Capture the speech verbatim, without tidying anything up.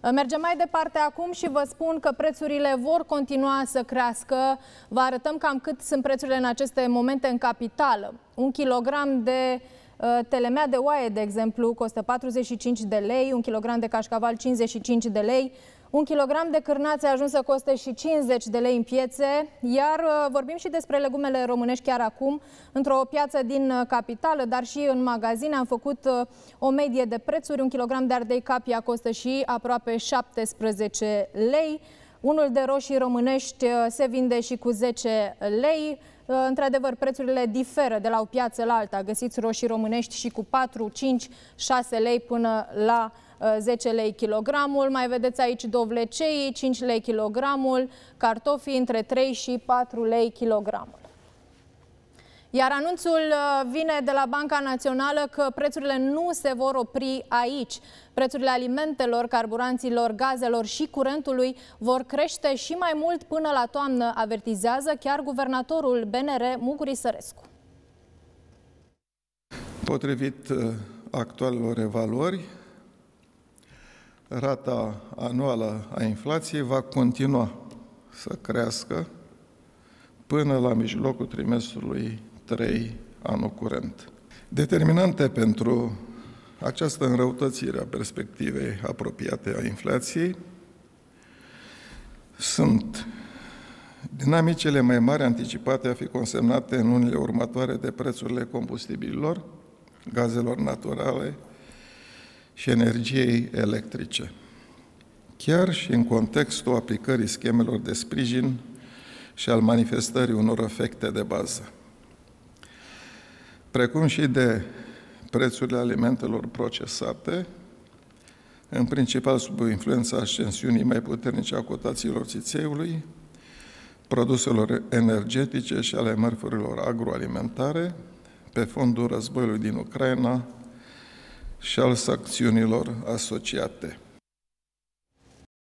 Mergem mai departe acum și vă spun că prețurile vor continua să crească. Vă arătăm cam cât sunt prețurile în aceste momente în capitală. Un kilogram de uh, telemea de oaie, de exemplu, costă patruzeci și cinci de lei, un kilogram de cașcaval cincizeci și cinci de lei, un kilogram de cârnațe a ajuns să coste și cincizeci de lei în piețe, iar uh, vorbim și despre legumele românești chiar acum, într-o piață din uh, capitală, dar și în magazine. Am făcut uh, o medie de prețuri. Un kilogram de ardei capia costă și aproape șaptesprezece lei. Unul de roșii românești uh, se vinde și cu zece lei. Uh, într-adevăr, prețurile diferă de la o piață la alta. Găsiți roșii românești și cu patru, cinci, șase lei până la zece lei kilogramul. Mai vedeți aici dovlecei, cinci lei kilogramul, cartofii între trei și patru lei kilogramul. Iar anunțul vine de la Banca Națională că prețurile nu se vor opri aici. Prețurile alimentelor, carburanților, gazelor și curentului vor crește și mai mult până la toamnă, avertizează chiar guvernatorul B N R, Muguri Sărescu. Potrivit actualelor evaluări, rata anuală a inflației va continua să crească până la mijlocul trimestrului trei anul curent. Determinante pentru această înrăutățire a perspectivei apropiate a inflației sunt dinamicele mai mari anticipate a fi consemnate în lunile următoare de prețurile combustibililor, gazelor naturale și energiei electrice, chiar și în contextul aplicării schemelor de sprijin și al manifestării unor efecte de bază, precum și de prețurile alimentelor procesate, în principal sub influența ascensiunii mai puternice a cotațiilor țițeiului, produselor energetice și ale mărfurilor agroalimentare, pe fondul războiului din Ucraina și al sancțiunilor asociate.